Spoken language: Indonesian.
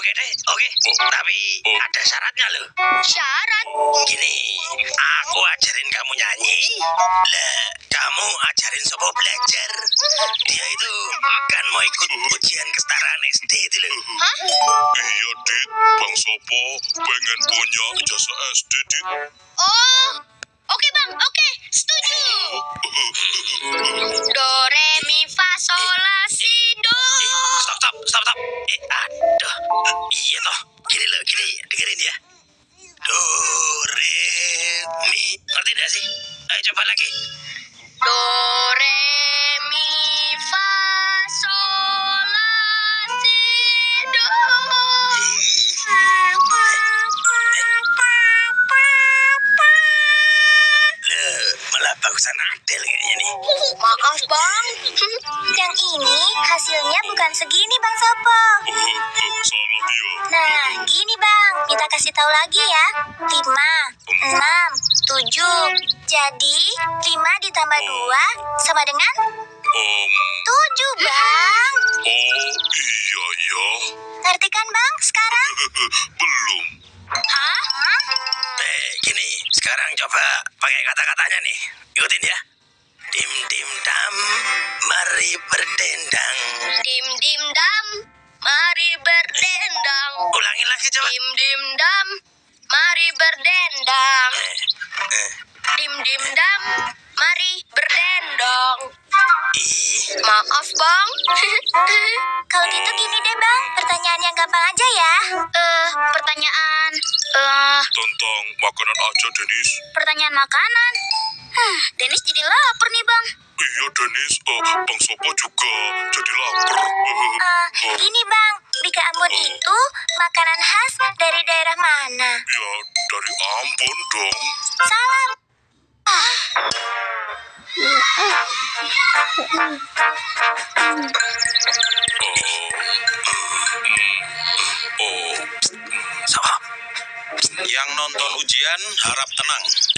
Oke deh, oke. Tapi ada syaratnya loh. Syarat? Gini, aku ajarin kamu nyanyi, lah kamu ajarin Sopo belajar. Dia itu akan mau ikut ujian kesetaraan SD itu loh. Hah? Iya, Dit. Bang Sopo pengen punya ijazah SD, Dit. Oh, oke bang, oke, setuju. Do, re, mi, fa, sol, la, si, do. Stop. Aduh, iya toh. Gini loh, dengerin ya. Do, re, mi. Ngerti gak sih? Ayo coba lagi. Do, re, mi, fa, sol, la, si, do. Loh, malah bagusan Adele kayaknya nih. Maaf bang. Yang ini hasilnya bukan segini Bang Sopo. Salah dia. Nah, gini Bang, kita kasih tahu lagi ya. 5, 6, 7. Jadi 5 ditambah 2 sama dengan 7 Bang. Oh, iya ya. Ngerti kan Bang sekarang? Belum. Hah? Gini, sekarang coba pakai kata-katanya nih. Ikutin ya. Dim dim dam, mari berdendang. Dim dim dam, mari berdendang. Ulangi lagi coba. Dim dim dam, mari berdendang. Dim dim dam, mari berdendang. Ih, Maaf bang. Kalau gitu gini deh Bang, pertanyaan yang gampang aja ya. Pertanyaan. Tentang makanan aja, Denis. Pertanyaan makanan. Dennis jadi lapar nih bang. Iya, Denis. Bang Sopo juga jadi lapar. Gini Bang, Bika Ambon itu makanan khas dari daerah mana? Ya, dari Ambon dong. Salam. Sopo. Yang nonton ujian harap tenang.